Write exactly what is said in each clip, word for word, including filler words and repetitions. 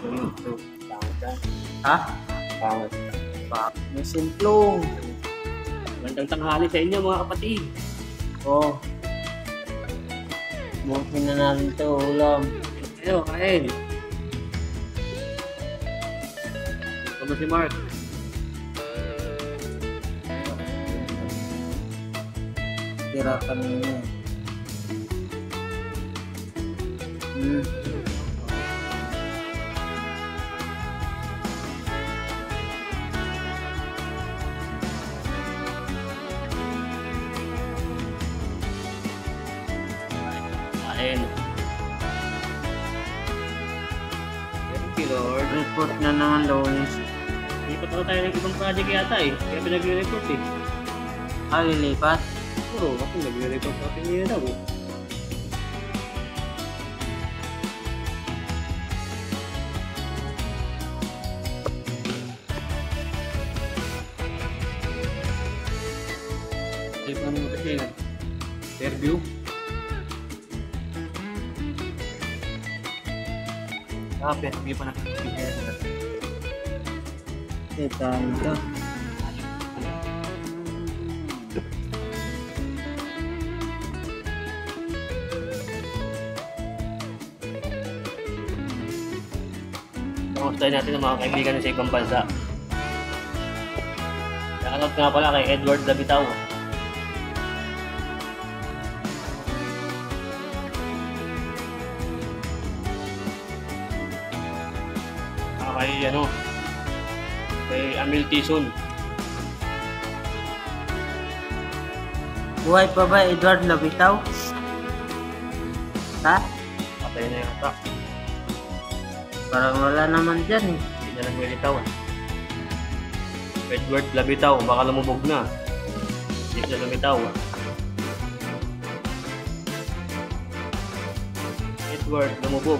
Ito. Pangit ka. Ha? Pangit. Bak, may simplong. Magandang tanghali sa inyo mga kapatid. Oh. Bukin na natin ito, ulam. Ayo, kain. Ito ba si Mark? Tira kami niya. Hmm. Kain. Thank you, Lord. Report na naman, Lonis. Lipat na tayo ng ibang project yata eh. Kaya pinag-report eh. Ah, lilipat? Oo, kasi nag-report natin niya daw eh. Tayo pa naman kasi na interview. Ah, pero hindi pa nakikita. Eh, tayo ito. Kamustahin natin ang mga kaibigan sa ibang bansa. Shoutout nga pala kay Edward Dabitaw. Ah, kay ano, kay Amil Tison. Buhay pa ba, Edward Labitaw? Ha? Patay na yata. Parang wala naman dyan eh. Hindi na lang Labitaw. Edward Labitaw, baka lumubog na. Hindi na Labitaw. Edward lumubog.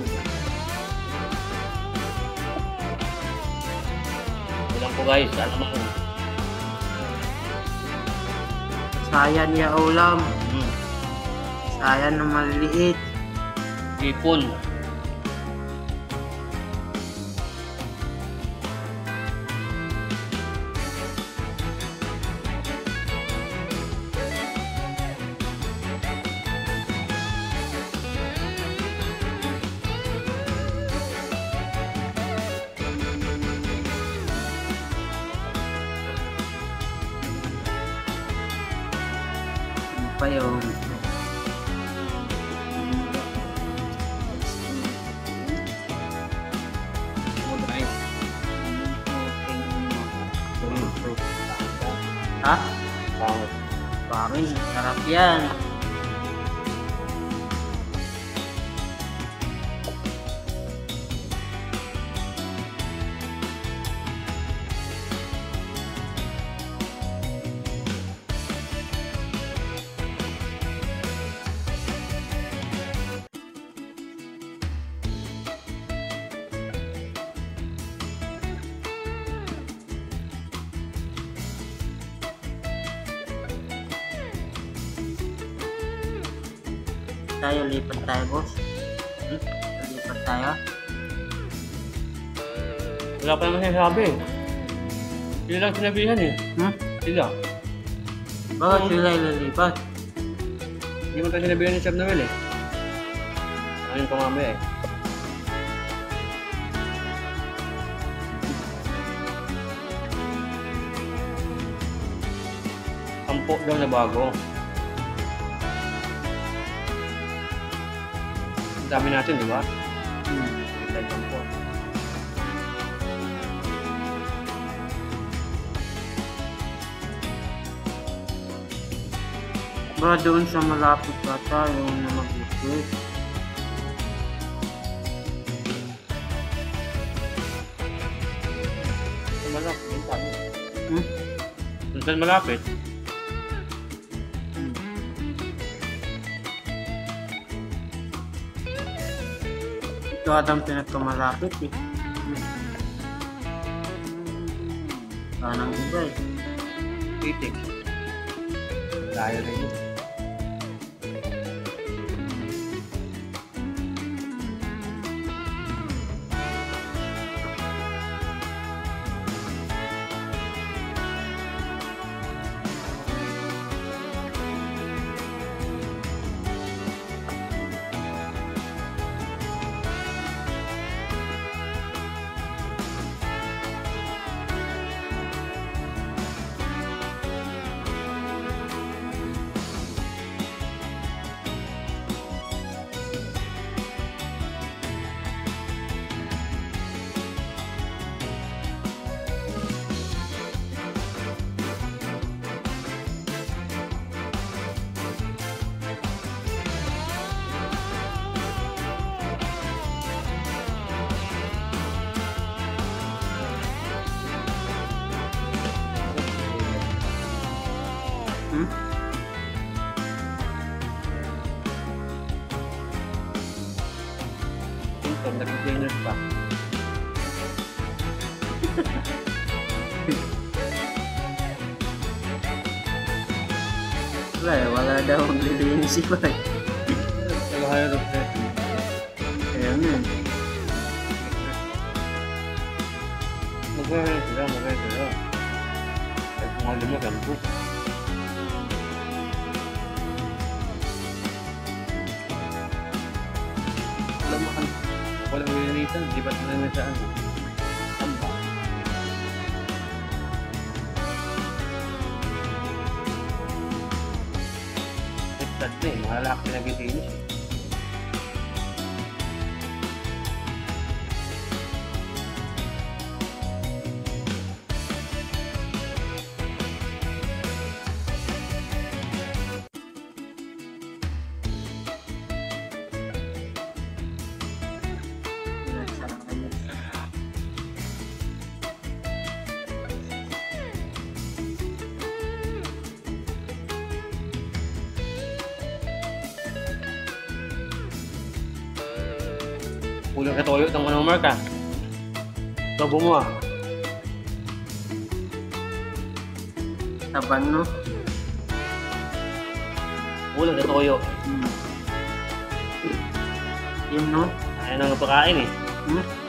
Ito lang po guys, alam mo. Sayan ya ulam. Hmm. Sayan na maliliit. Ipon. Ano pa yun? Ha? Pangit. Pangin, sarap yan. Tayo, lipat tayo, boss. Hmm? Lipat tayo. Wala pa naman sinasabi. Sila lang sinabihan eh. Hmm? Sila. Bakit Hmm. sila ililipat? Hindi mo tayo sinabihan ni Sir Noel eh. Ano ko mamaya eh. Ampo daw na bago. Ang dami natin, di ba? Hmm. Kahit ampo. Baka doon sa malapit pa tayo na mag-isip. Malapit, yung sabi. Hmm? Kung saan malapit? Ito atang pinagkamalapit eh. Parang iba eh. Titik. Dahil rin yun. daw maglilinis iba eh. Nag-hire of that. Kaya nga. Mag-hire sila, mag-hire sila. Kahit kung ano mo, sampu. Alam mo, ano? Walang lilinisan, di ba't nalinisan? Tamba. Ipsat na eh, mahalak pinag-ilinis eh. Kulang ka toyo ng anong marka. Togo mo ah. Taban no? Kulang ka toyo. Hmm. Yun no? Ayaw nang napakain eh. Hmm?